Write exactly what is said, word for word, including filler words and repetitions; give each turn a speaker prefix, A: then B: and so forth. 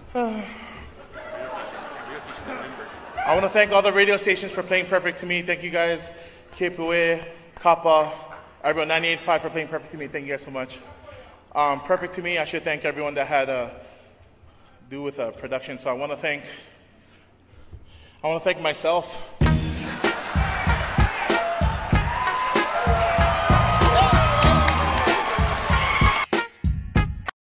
A: I want to thank all the radio stations for playing perfect to me. Thank you guys. K P U A, Kappa, everyone, ninety-eight point five for playing perfect to me. Thank you guys so much. Um, perfect to me, I should thank everyone that had uh, do with uh, production. So I want to thank, I want to thank myself.